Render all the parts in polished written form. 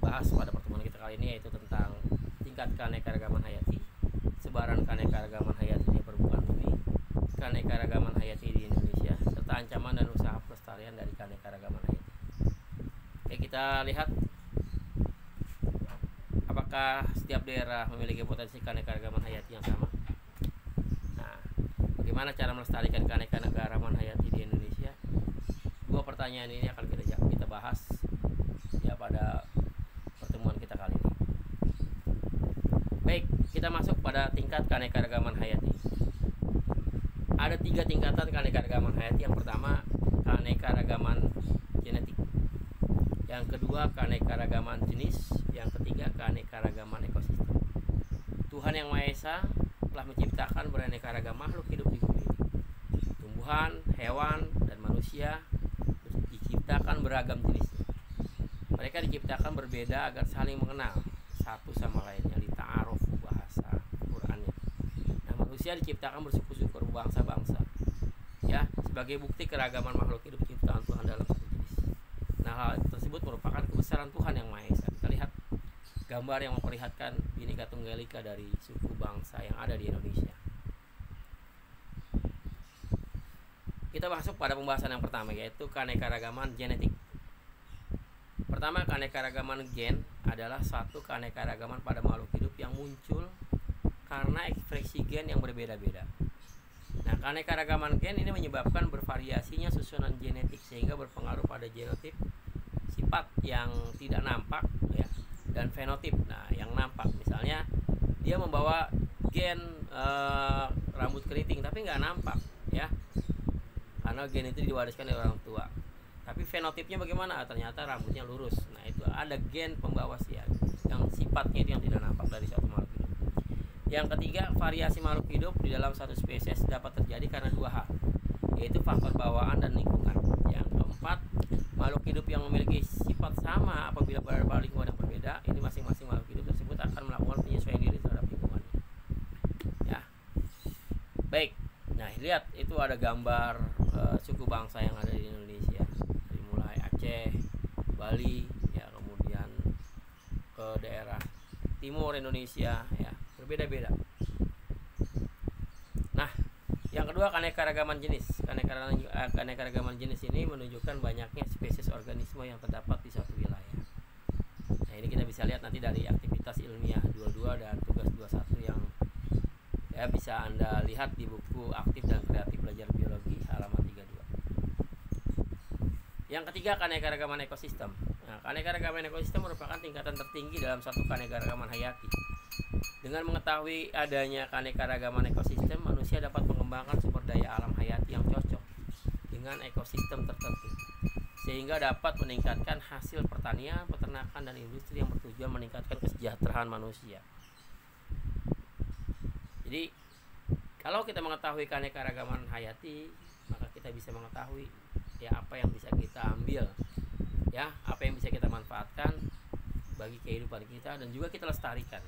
bahas pada pertemuan kita kali ini, yaitu tentang tingkat keanekaragaman hayati, sebaran keanekaragaman hayati di permukaan bumi, keanekaragaman hayati di Indonesia, serta ancaman dan usaha pelestarian dari keanekaragaman hayati. Oke, kita lihat apakah setiap daerah memiliki potensi keanekaragaman hayati yang sama. Nah, bagaimana cara melestarikan keanekaragaman hayati di Indonesia? Dua pertanyaan ini akan kita bahas ya pada pertemuan kita kali ini. Baik, kita masuk pada tingkat keanekaragaman hayati. Ada 3 tingkatan keanekaragaman hayati. Yang pertama, keanekaragaman genetik. Yang kedua, keanekaragaman jenis. Yang ketiga, keanekaragaman ekosistem. Tuhan Yang Maha Esa telah menciptakan beraneka ragam makhluk hidup di bumi. Tumbuhan, hewan, dan manusia diciptakan beragam jenisnya. Mereka diciptakan berbeda agar saling mengenal satu sama lainnya, li ta'arufu bahasa Qur'annya. Nah, manusia diciptakan bersuku-suku berbangsa-bangsa, ya, sebagai bukti keragaman makhluk hidup ciptaan Tuhan dalam satu jenis. Nah, hal tersebut merupakan kebesaran Tuhan Yang Maha Esa. Kita lihat gambar yang memperlihatkan Bhinneka Tunggal Ika dari suku bangsa yang ada di Indonesia. Kita masuk pada pembahasan yang pertama, yaitu keanekaragaman genetik. Pertama, keanekaragaman gen adalah suatu keanekaragaman pada makhluk hidup yang muncul karena ekspresi gen yang berbeda-beda. Nah, keanekaragaman gen ini menyebabkan bervariasinya susunan genetik sehingga berpengaruh pada genotip, sifat yang tidak nampak, ya, dan fenotip. Nah, yang nampak misalnya dia membawa gen rambut keriting tapi nggak nampak, ya, karena gen itu diwariskan dari orang tua. Tapi fenotipnya bagaimana? Ternyata rambutnya lurus. Nah, itu ada gen pembawa sial yang sifatnya itu yang tidak nampak dari suatu makhluk hidup. Yang ketiga, variasi makhluk hidup di dalam satu spesies dapat terjadi karena 2 hal, yaitu faktor bawaan dan lingkungan. Yang keempat, makhluk hidup yang memiliki sifat sama apabila berada pada lingkungan yang berbeda, ini masing-masing makhluk hidup tersebut akan melakukan penyesuaian diri terhadap lingkungannya. Ya. Baik. Nah, lihat itu ada gambar suku bangsa yang ada di Indonesia. Dari mulai Aceh, Bali, ya, kemudian ke daerah timur Indonesia, ya, berbeda-beda. Nah, yang kedua, keanekaragaman jenis. Keanekaragaman jenis ini menunjukkan banyaknya spesies organisme yang terdapat di suatu wilayah. Nah, ini kita bisa lihat nanti dari aktivitas ilmiah 22 dan tugas 21 yang ya bisa Anda lihat di buku Aktif dan Kreatif Belajar Biologi halaman 32. Yang ketiga, keanekaragaman ekosistem. Nah, keanekaragaman ekosistem merupakan tingkatan tertinggi dalam satu keanekaragaman hayati. Dengan mengetahui adanya keanekaragaman ekosistem, manusia dapat mengembangkan sumber daya alam hayati yang cocok dengan ekosistem tertentu, sehingga dapat meningkatkan hasil pertanian, peternakan, dan industri yang bertujuan meningkatkan kesejahteraan manusia. Jadi, kalau kita mengetahui keanekaragaman hayati, maka kita bisa mengetahui ya apa yang bisa kita ambil, ya, apa yang bisa kita manfaatkan bagi kehidupan kita dan juga kita lestarikan.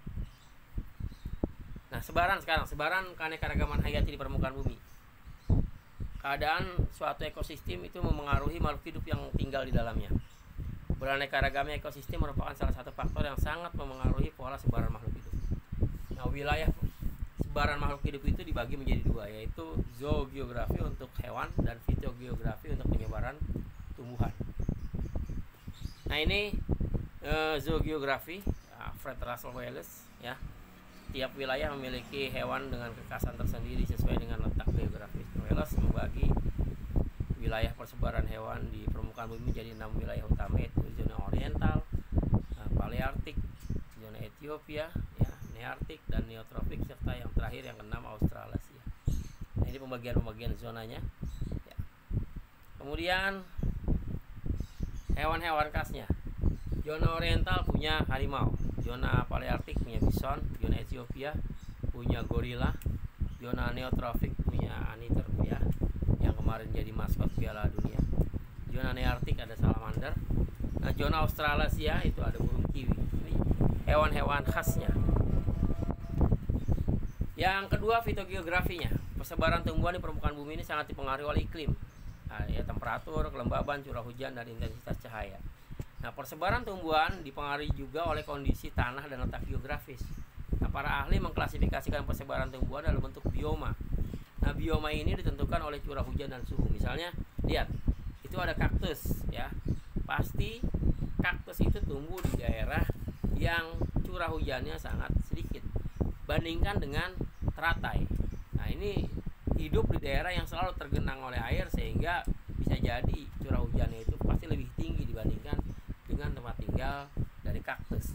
Nah, sebaran keanekaragaman hayati di permukaan bumi. Keadaan suatu ekosistem itu memengaruhi makhluk hidup yang tinggal di dalamnya. Beraneka-ragamnya ekosistem merupakan salah satu faktor yang sangat memengaruhi pola sebaran makhluk hidup. Nah, wilayah sebaran makhluk hidup itu dibagi menjadi 2, yaitu zoogeografi untuk hewan dan fitogeografi untuk penyebaran tumbuhan. Nah, ini zoogeografi, Fred Russell Wallace, ya. Tiap wilayah memiliki hewan dengan kekhasan tersendiri sesuai dengan letak geografis. Wallace membagi wilayah persebaran hewan di permukaan bumi menjadi 6 wilayah utama, yaitu zona oriental, paleartik, zona Ethiopia, ya, neartik, dan neotropik, serta yang terakhir yang ke-6 Australasia. Nah, ini pembagian zonanya, ya. Kemudian hewan-hewan khasnya. Zona oriental punya harimau, zona paleartik punya bison, zona Ethiopia punya gorila, zona neotropik punya anteater, ya, yang kemarin jadi maskot Piala Dunia. Zona neartik ada salamander. Nah, zona Australasia itu ada burung kiwi. Ini hewan-hewan khasnya. Yang kedua, fitogeografinya. Persebaran tumbuhan di permukaan bumi ini sangat dipengaruhi oleh iklim, ya, temperatur, kelembaban, curah hujan, dan intensitas cahaya. Nah, persebaran tumbuhan dipengaruhi juga oleh kondisi tanah dan letak geografis. Nah, para ahli mengklasifikasikan persebaran tumbuhan dalam bentuk bioma. Nah, bioma ini ditentukan oleh curah hujan dan suhu. Misalnya, lihat, itu ada kaktus ya. Pasti kaktus itu tumbuh di daerah yang curah hujannya sangat sedikit. Bandingkan dengan teratai. Nah, ini hidup di daerah yang selalu tergenang oleh air, sehingga bisa jadi curah hujannya itu pasti lebih tinggi dibandingkan dengan tempat tinggal dari kaktus.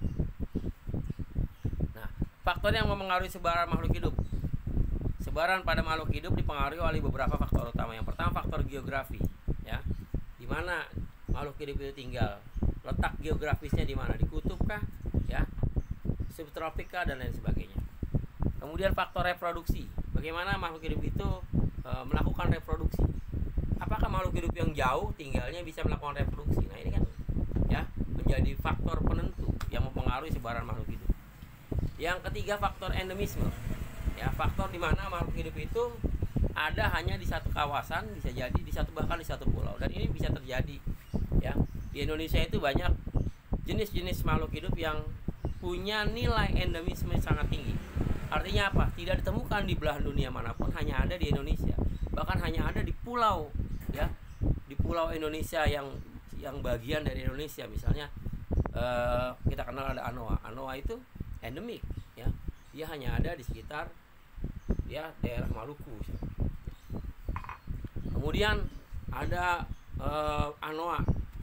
Nah, faktor yang mempengaruhi sebaran makhluk hidup. Sebaran pada makhluk hidup dipengaruhi oleh beberapa faktor utama. Yang pertama, faktor geografi, ya. Di mana makhluk hidup itu tinggal? Letak geografisnya di mana? Di kutub kah? Ya. Subtropik kah, dan lain sebagainya. Kemudian faktor reproduksi. Bagaimana makhluk hidup itu melakukan reproduksi? Apakah makhluk hidup yang jauh tinggalnya bisa melakukan reproduksi? Nah, ini kan ya menjadi faktor penentu yang mempengaruhi sebaran makhluk hidup. Yang ketiga, faktor endemisme. Ya, faktor di mana makhluk hidup itu ada hanya di satu kawasan, bisa jadi di satu, bahkan di satu pulau, dan ini bisa terjadi ya. Di Indonesia itu banyak jenis-jenis makhluk hidup yang punya nilai endemisme sangat tinggi. Artinya apa? Tidak ditemukan di belahan dunia manapun, hanya ada di Indonesia. Bahkan hanya ada di pulau ya, di pulau Indonesia yang bagian dari Indonesia. Misalnya kita kenal ada anoa. Anoa itu endemik ya. Dia hanya ada di sekitar ya daerah Maluku. Kemudian ada anoa,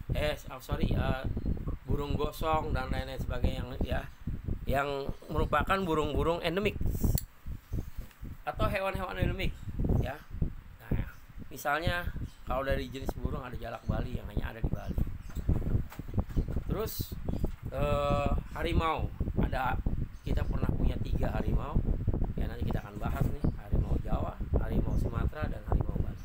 burung gosong dan lain-lain sebagainya yang merupakan burung-burung endemik atau hewan-hewan endemik ya. Nah, misalnya kalau dari jenis burung ada jalak Bali yang hanya ada di Bali. Terus harimau, kita pernah punya 3 harimau ya, nanti kita akan bahas nih, harimau Jawa, harimau Sumatera, dan harimau Bali.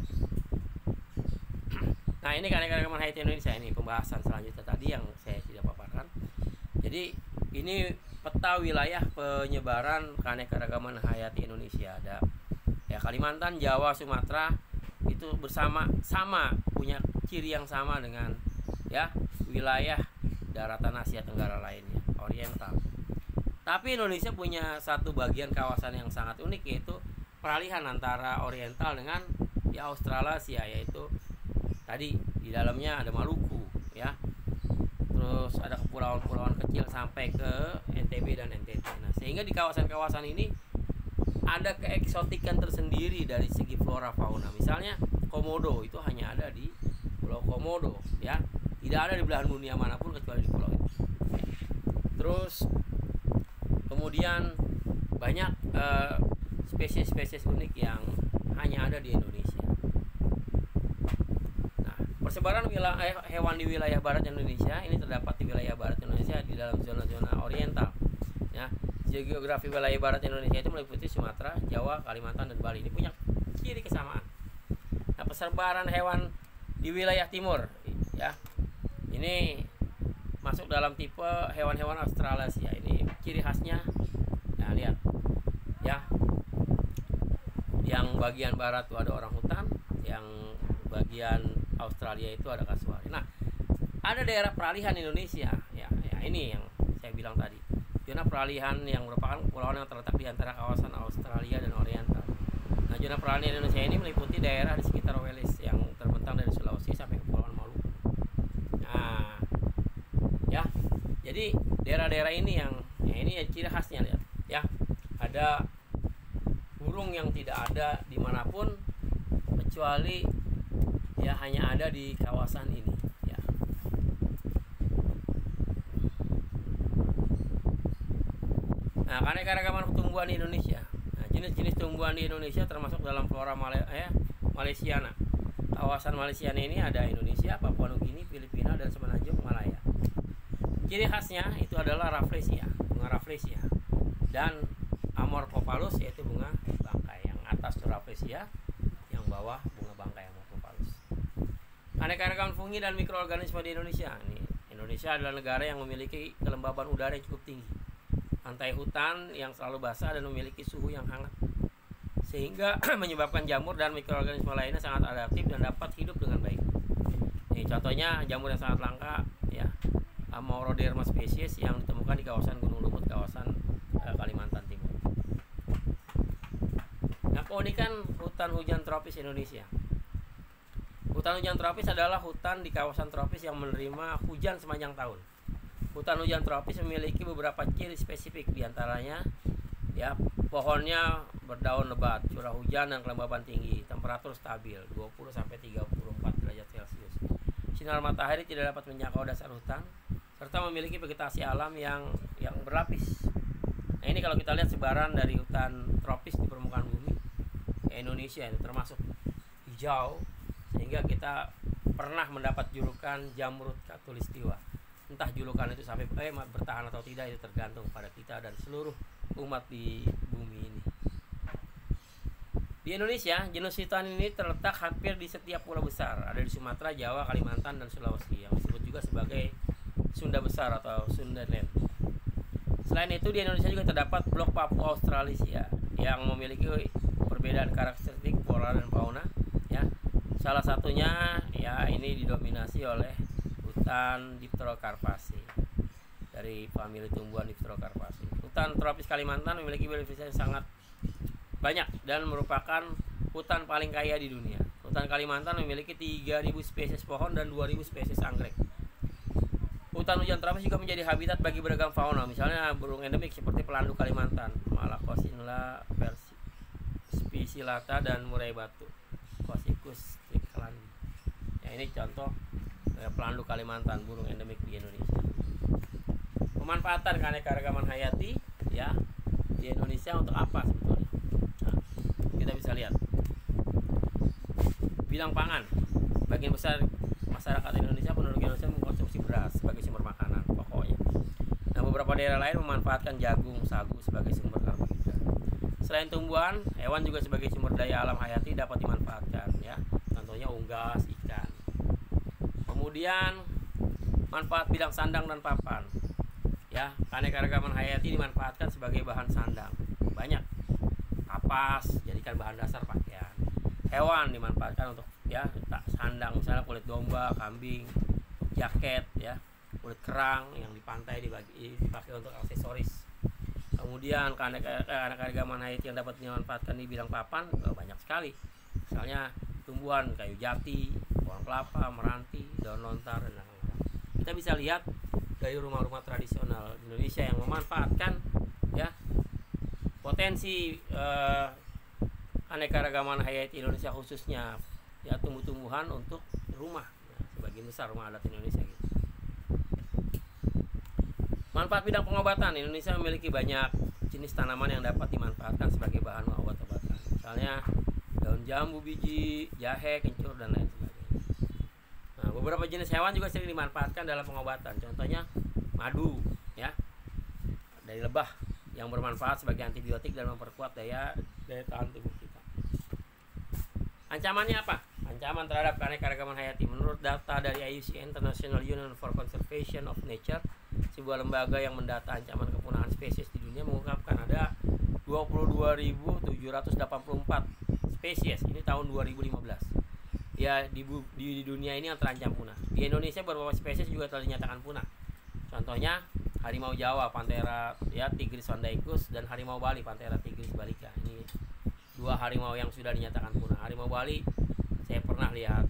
Nah, ini keanekaragaman hayati Indonesia, ini pembahasan selanjutnya tadi yang saya tidak paparkan. Jadi ini peta wilayah penyebaran keanekaragaman hayati Indonesia. Ada ya Kalimantan, Jawa, Sumatera itu sama punya ciri yang sama dengan ya wilayah daratan Asia Tenggara lainnya, oriental. Tapi Indonesia punya satu bagian kawasan yang sangat unik, yaitu peralihan antara oriental dengan ya Australasia, yaitu tadi di dalamnya ada Maluku ya. Terus ada kepulauan-kepulauan kecil sampai ke NTB dan NTT. Nah, sehingga di kawasan-kawasan ini ada keeksotikan tersendiri dari segi flora fauna. Misalnya Komodo itu hanya ada di Pulau Komodo ya. Tidak ada di belahan dunia manapun kecuali di pulau itu. Terus kemudian banyak spesies-spesies unik yang hanya ada di Indonesia. Nah, persebaran hewan di wilayah barat Indonesia ini terdapat di wilayah barat Indonesia di dalam zona-zona oriental. Ya, geografi wilayah barat Indonesia itu meliputi Sumatera, Jawa, Kalimantan, dan Bali. Ini punya ciri kesamaan. Nah, persebaran hewan di wilayah timur, ya, ini masuk dalam tipe hewan-hewan Australasia. Ini ciri khasnya. Nah, lihat ya, yang bagian barat itu ada orangutan, yang bagian Australia itu ada kasuari. Nah, ada daerah peralihan Indonesia ya, ini yang saya bilang tadi, zona peralihan yang merupakan kepulauan yang terletak di antara kawasan Australia dan Oriental. Nah, zona peralihan Indonesia ini meliputi daerah di sekitar Wales yang terbentang dari Sulawesi sampai ke Kepulauan Maluku. Nah, ya, jadi daerah-daerah ini yang ini ya ciri khasnya, lihat ya, ada burung yang tidak ada dimanapun kecuali ya hanya ada di kawasan ini ya. Nah, keanekaragaman tumbuhan di Indonesia. Nah, jenis-jenis tumbuhan di Indonesia termasuk dalam flora Malaysiana. Kawasan Malaysiana ini ada Indonesia, Papua Nugini, Filipina, dan Semenanjung Malaya. Ciri khasnya itu adalah Rafflesia, bunga Rafflesia, dan Amorphophallus, yaitu bunga bangkai. Yang atas itu Rafflesia, yang bawah bunga bangkai Amorphophallus. Keanekaragaman fungi dan mikroorganisme di Indonesia. Indonesia adalah negara yang memiliki kelembaban udara yang cukup tinggi, pantai hutan yang selalu basah, dan memiliki suhu yang hangat, sehingga menyebabkan jamur dan mikroorganisme lainnya sangat adaptif dan dapat hidup dengan baik. Ini contohnya jamur yang sangat langka ya, Mauroderma spesies yang ditemukan di kawasan Gunung Lumut, kawasan Kalimantan Timur. Nah, keunikan hutan hujan tropis Indonesia. Hutan hujan tropis adalah hutan di kawasan tropis yang menerima hujan sepanjang tahun. Hutan hujan tropis memiliki beberapa ciri spesifik, diantaranya ya, pohonnya berdaun lebat, curah hujan dan kelembaban tinggi, temperatur stabil 20-34 derajat Celcius. Sinar matahari tidak dapat menjangkau dasar hutan, serta memiliki vegetasi alam yang berlapis. Nah, ini kalau kita lihat sebaran dari hutan tropis di permukaan bumi Indonesia itu termasuk hijau, sehingga kita pernah mendapat julukan jamrut khatulistiwa. Entah julukan itu sampai bertahan atau tidak, itu tergantung pada kita dan seluruh umat di bumi ini. Di Indonesia, jenis hutan ini terletak hampir di setiap pulau besar. Ada di Sumatera, Jawa, Kalimantan, dan Sulawesi, yang disebut juga sebagai Sunda Besar atau Sundaland. Selain itu, di Indonesia juga terdapat blok Papua Australisia yang memiliki perbedaan karakteristik flora dan fauna. Ya, salah satunya ya ini didominasi oleh hutan Dipterocarpaceae dari famili tumbuhan Dipterocarpaceae. Hutan tropis Kalimantan memiliki biodiversitas yang sangat banyak dan merupakan hutan paling kaya di dunia. Hutan Kalimantan memiliki 3.000 spesies pohon dan 2.000 spesies anggrek. Hutan hujan tropis juga menjadi habitat bagi beragam fauna, misalnya burung endemik seperti pelandu Kalimantan, Malacosinella spicillata, dan murai batu, Cocycus stricklandii. Ya, ini contoh pelandu Kalimantan, burung endemik di Indonesia. Pemanfaatan keanekaragaman hayati ya di Indonesia untuk apa sebetulnya? Nah, kita bisa lihat. Bidang pangan, bagian besar masyarakat Indonesia, penduduk Indonesia mengkonsumsi beras sebagai sumber makanan pokoknya. Nah, beberapa daerah lain memanfaatkan jagung, sagu sebagai sumber karbohidrat. Selain tumbuhan, hewan juga sebagai sumber daya alam hayati dapat dimanfaatkan ya. Contohnya unggas, ikan. Kemudian manfaat bidang sandang dan papan. Ya, keanekaragaman hayati dimanfaatkan sebagai bahan sandang. Banyak. Kapas jadikan bahan dasar pakaian. Hewan dimanfaatkan untuk ya sandang, misalnya kulit domba, kambing, jaket ya, kulit kerang yang di pantai dipakai untuk aksesoris. Kemudian keanekaragaman hayati yang dapat dimanfaatkan di bidang papan banyak sekali. Misalnya tumbuhan kayu jati, pohon kelapa, meranti, daun lontar, dan lain-lain. Kita bisa lihat dari rumah-rumah tradisional Indonesia yang memanfaatkan ya potensi keanekaragaman hayati Indonesia, khususnya ya tumbuh-tumbuhan untuk rumah ya, sebagian besar rumah adat Indonesia gitu. Manfaat bidang pengobatan, Indonesia memiliki banyak jenis tanaman yang dapat dimanfaatkan sebagai bahan obat-obatan, misalnya daun jambu biji, jahe, kencur, dan lain sebagainya. Nah, beberapa jenis hewan juga sering dimanfaatkan dalam pengobatan, contohnya madu ya dari lebah yang bermanfaat sebagai antibiotik dan memperkuat daya tahan tubuh kita. Ancamannya apa? Ancaman terhadap keanekaragaman hayati. Menurut data dari IUCN, International Union for Conservation of Nature, sebuah lembaga yang mendata ancaman kepunahan spesies di dunia, mengungkapkan ada 22.784 spesies ini tahun 2015 ya di dunia ini yang terancam punah. Di Indonesia beberapa spesies juga telah dinyatakan punah. Contohnya harimau Jawa, Panthera ya Tigris vandaicus, dan harimau Bali, Panthera tigris balicka. Ini dua harimau yang sudah dinyatakan punah. Harimau Bali saya pernah lihat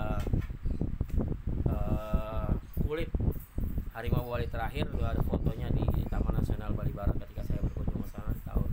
kulit harimau Bali terakhir, ada fotonya di Taman Nasional Bali Barat ketika saya berkunjung ke sana di tahun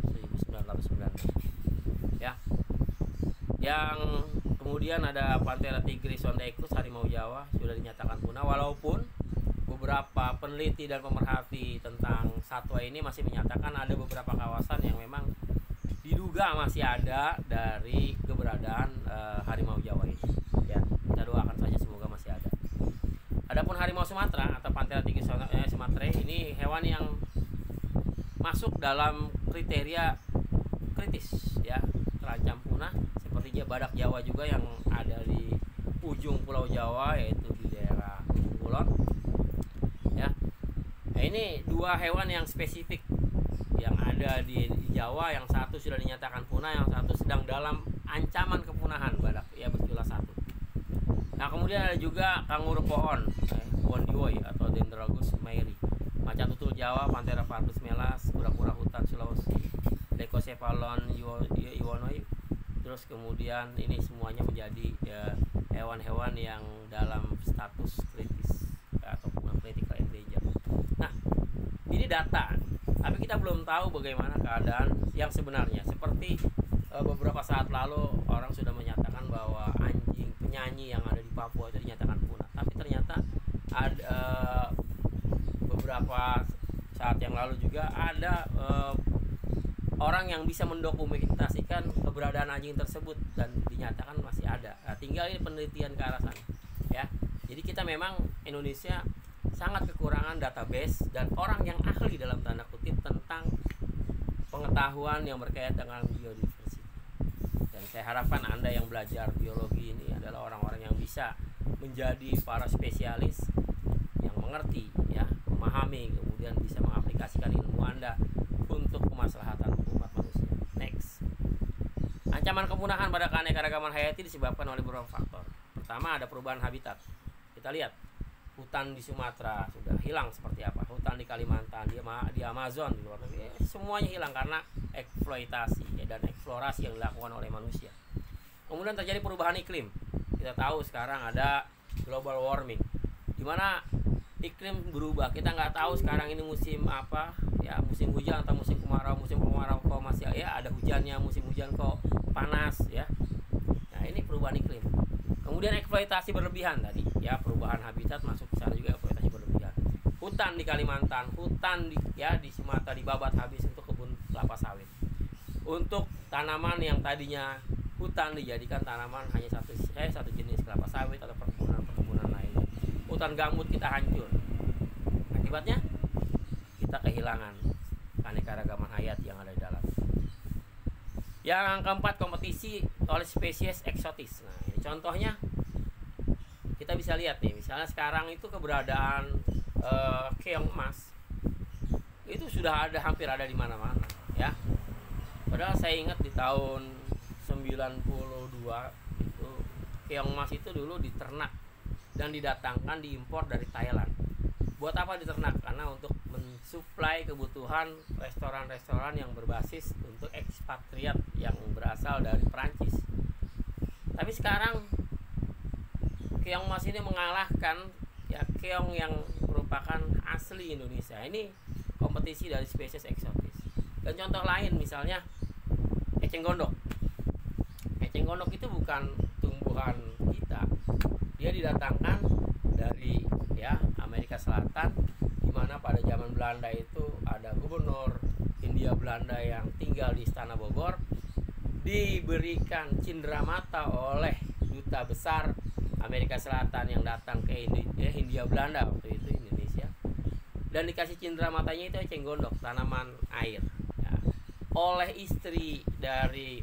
1996 ya. Yang kemudian ada Panthera tigris vandaicus, harimau Jawa, sudah dinyatakan punah, walaupun beberapa peneliti dan pemerhati tentang satwa ini masih menyatakan ada beberapa kawasan yang memang diduga masih ada dari keberadaan harimau Jawa ini ya. Kita doakan saja semoga masih ada. Adapun harimau Sumatera atau Panthera tigris sumatrae ini hewan yang masuk dalam kriteria kritis ya, terancam punah, seperti badak Jawa juga yang ada di ujung Pulau Jawa, yaitu di daerah Kulon ya. Nah, ini dua hewan yang spesifik yang ada di Jawa, yang satu sudah dinyatakan punah, yang satu sedang dalam ancaman kepunahan, badak ya berjumlah satu. Nah, kemudian ada juga kanguru pohon, Wondiwoi atau Dendrogus mayeri, macan tutul Jawa, Panthera pardus melas, kura-kura hutan Sulawesi, Lecocephalon iwonoi. Terus kemudian ini semuanya menjadi hewan-hewan yang dalam status kritis atau critical endangered. Nah, ini data, tapi kita belum tahu bagaimana keadaan yang sebenarnya. Seperti beberapa saat lalu orang sudah menyatakan bahwa anjing penyanyi yang ada di Papua itu dinyatakan punah. Tapi ternyata ada beberapa saat yang lalu juga ada orang yang bisa mendokumentasikan keberadaan anjing tersebut dan dinyatakan masih ada. Nah, tinggal ini penelitian ke arah sana, ya. Jadi kita memang Indonesia sangat kekurangan database dan orang yang ahli dalam tanda kutip tentang pengetahuan yang berkaitan dengan biodiversity. Dan saya harapkan Anda yang belajar biologi ini adalah orang-orang yang bisa menjadi para spesialis yang mengerti, ya, memahami, kemudian bisa mengaplikasikan ilmu Anda untuk kemaslahatan umat manusia. Next. Ancaman kepunahan pada keanekaragaman hayati disebabkan oleh beberapa faktor. Pertama, ada perubahan habitat. Kita lihat hutan di Sumatera sudah hilang seperti apa, hutan di Kalimantan, di Amazon, di luar negeri, semuanya hilang karena eksploitasi dan eksplorasi yang dilakukan oleh manusia. Kemudian terjadi perubahan iklim. Kita tahu sekarang ada global warming, di mana iklim berubah. Kita nggak tahu sekarang ini musim apa, ya, musim hujan atau musim kemarau. Musim kemarau kok masih ya ada hujannya, musim hujan kok panas, ya. Nah, ini perubahan iklim. Kemudian eksploitasi berlebihan tadi, ya, perubahan habitat masuk ke sana juga, eksploitasi berlebihan. Hutan di Kalimantan, hutan di Sumatera dibabat habis untuk kebun kelapa sawit. Untuk tanaman yang tadinya hutan dijadikan tanaman hanya satu jenis kelapa sawit atau perkebunan lainnya. Hutan gambut kita hancur. Akibatnya kita kehilangan keanekaragaman hayat yang ada di dalam. Yang keempat, kompetisi oleh spesies eksotis. Nah, ini contohnya kita bisa lihat nih, misalnya sekarang itu keberadaan keong emas itu sudah hampir ada di mana-mana, ya. Padahal saya ingat di tahun 92 itu keong emas itu dulu diternak dan didatangkan, diimpor dari Thailand. Buat apa diternak? Karena untuk mensuplai kebutuhan restoran-restoran yang berbasis untuk ekspatriat yang berasal dari Perancis. Tapi sekarang keong emas ini mengalahkan, ya, keong yang merupakan asli Indonesia. Ini kompetisi dari spesies eksotis. Dan contoh lain misalnya eceng gondok. Eceng gondok itu bukan tumbuhan kita. Dia didatangkan dari, ya, Amerika Selatan, di mana pada zaman Belanda itu ada gubernur Hindia Belanda yang tinggal di Istana Bogor, diberikan cindramata oleh duta besar Amerika Selatan yang datang ke Hindia Belanda waktu itu Indonesia, dan dikasih cindramatanya itu eceng gondok, tanaman air, ya, oleh istri dari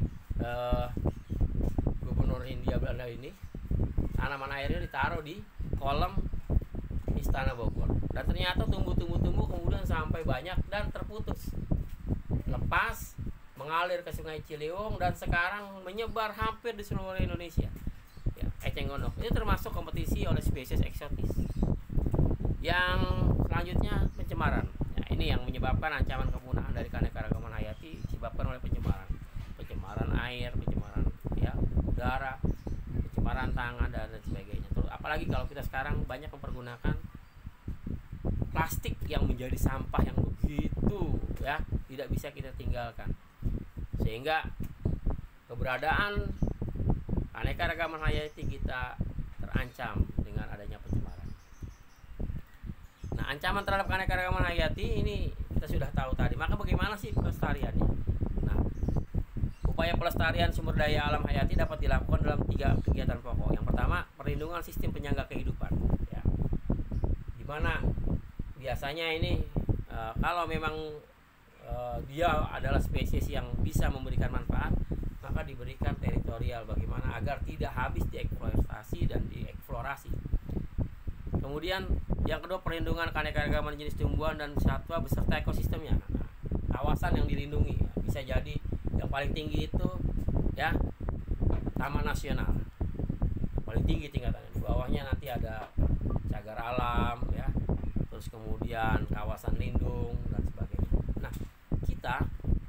gubernur Hindia Belanda ini. Tanaman airnya ditaruh di kolam Istana Bogor, dan ternyata tumbuh kemudian sampai banyak dan terputus, lepas mengalir ke Sungai Ciliwung dan sekarang menyebar hampir di seluruh Indonesia, ya, eceng gondok. Ini termasuk kompetisi oleh spesies eksotis. Yang selanjutnya pencemaran. Ya, ini yang menyebabkan ancaman kepunahan dari keanekaragaman hayati disebabkan oleh pencemaran air, pencemaran, ya, udara, pencemaran tangan dan sebagainya. Terus apalagi kalau kita sekarang banyak mempergunakan plastik yang menjadi sampah yang begitu, ya, tidak bisa kita tinggalkan, sehingga keberadaan keanekaragaman hayati kita terancam dengan adanya pencemaran. Nah, ancaman terhadap keanekaragaman hayati ini kita sudah tahu tadi. Maka bagaimana sih pelestariannya? Nah, upaya pelestarian sumber daya alam hayati dapat dilakukan dalam 3 kegiatan pokok. Yang pertama, perlindungan sistem penyangga kehidupan, ya, dimana biasanya ini kalau memang dia adalah spesies yang bisa memberikan manfaat, maka diberikan teritorial bagaimana agar tidak habis dieksploitasi dan dieksplorasi. Kemudian yang kedua, perlindungan keanekaragaman jenis tumbuhan dan satwa beserta ekosistemnya. Nah, kawasan yang dilindungi, ya, bisa jadi yang paling tinggi itu, ya, Taman Nasional, paling tinggi tingkatannya. Di bawahnya nanti ada cagar alam ya, terus kemudian kawasan lindung dan sebagainya. Nah, kita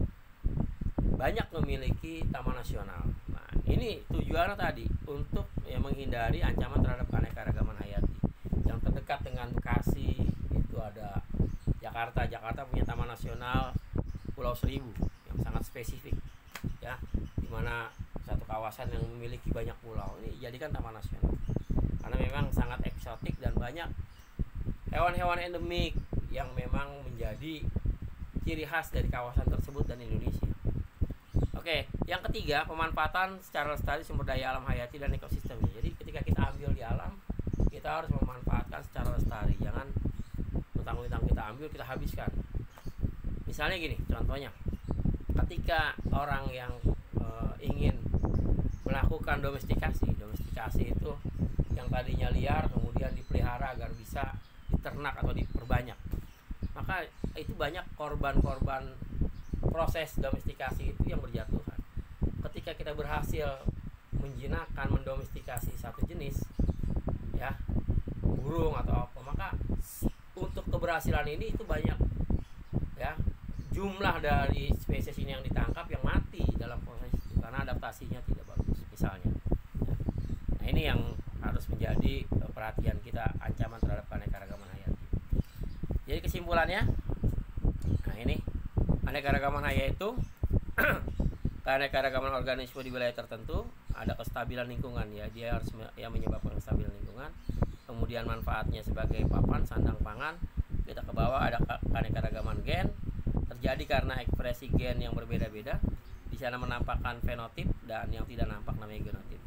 banyak memiliki taman nasional. Nah, ini tujuannya tadi untuk menghindari ancaman terhadap keanekaragaman hayati. Yang terdekat dengan Bekasi itu ada Jakarta. Jakarta punya taman nasional Pulau Seribu yang sangat spesifik ya, dimana satu kawasan yang memiliki banyak pulau ini dijadikan taman nasional karena memang sangat eksotik dan banyak hewan-hewan endemik yang memang menjadi ciri khas dari kawasan tersebut dan Indonesia. Oke, yang ketiga, pemanfaatan secara lestari sumber daya alam hayati dan ekosistemnya. Jadi ketika kita ambil di alam, kita harus memanfaatkan secara lestari, jangan mentang-mentang kita ambil kita habiskan. Misalnya gini, contohnya ketika orang yang ingin melakukan domestikasi itu yang tadinya liar kemudian dipelihara agar bisa diternak atau diperbanyak, maka itu banyak korban-korban proses domestikasi itu yang berjatuhan. Ketika kita berhasil menjinakkan, mendomestikasi satu jenis ya, burung atau apa, maka untuk keberhasilan ini itu banyak ya, jumlah dari spesies ini yang ditangkap yang mati dalam proses itu karena adaptasinya tidak bagus misalnya. Nah, ini yang harus menjadi perhatian kita, ancaman terhadap keanekaragaman hayati. Jadi kesimpulannya, nah ini keanekaragaman hayati itu keanekaragaman organisme di wilayah tertentu, ada kestabilan lingkungan ya, dia harus menyebabkan kestabilan lingkungan. Kemudian manfaatnya sebagai papan sandang pangan, kita ke bawah ada keanekaragaman gen, terjadi karena ekspresi gen yang berbeda-beda. Di sana menampakkan fenotip dan yang tidak nampak namanya genotip.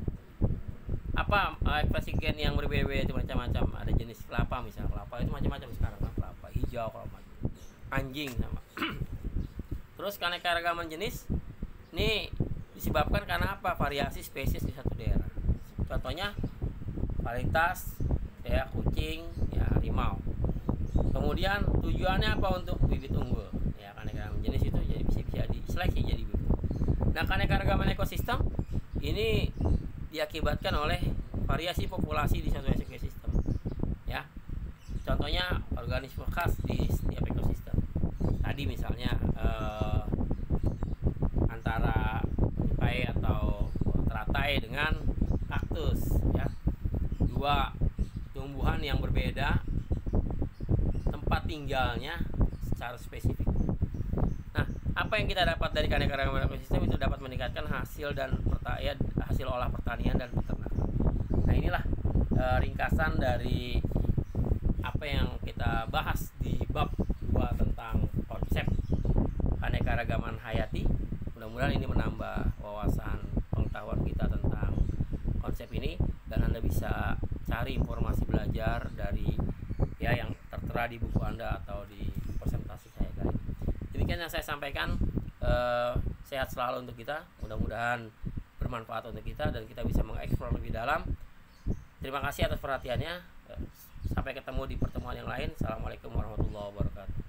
Apa ekspresi gen yang berbeda-beda itu macam-macam. Ada jenis kelapa, misalnya kelapa itu macam-macam sekarang kan, kelapa hijau, kelapa anjing sama. Terus keanekaragaman jenis ini disebabkan karena apa? Variasi spesies di satu daerah. Contohnya varietas ya kucing, ya harimau. Kemudian tujuannya apa? Untuk bibit unggul. Ya, keanekaragaman jenis itu jadi bisa diseleksi jadi bibit. Nah, keanekaragaman ekosistem ini diakibatkan oleh variasi populasi di satu ekosistem. Ya. Contohnya organisme khas di setiap ekosistem. Tadi misalnya antara nyukai atau teratai dengan kaktus ya. Dua tumbuhan yang berbeda tempat tinggalnya secara spesifik. Nah, apa yang kita dapat dari keanekaragaman ekosistem itu dapat meningkatkan hasil dan hasil olah pertanian dan peternakan. Nah, inilah ringkasan dari apa yang kita bahas di bab 2 tentang konsep keanekaragaman hayati. Mudah-mudahan ini menambah wawasan pengetahuan kita tentang konsep ini dan Anda bisa cari informasi belajar dari ya yang tertera di buku Anda atau di presentasi saya kali ini. Demikian yang saya sampaikan. Sehat selalu untuk kita, mudah-mudahan bermanfaat untuk kita dan kita bisa mengeksplor lebih dalam. Terima kasih atas perhatiannya. Sampai ketemu di pertemuan yang lain. Assalamualaikum warahmatullahi wabarakatuh.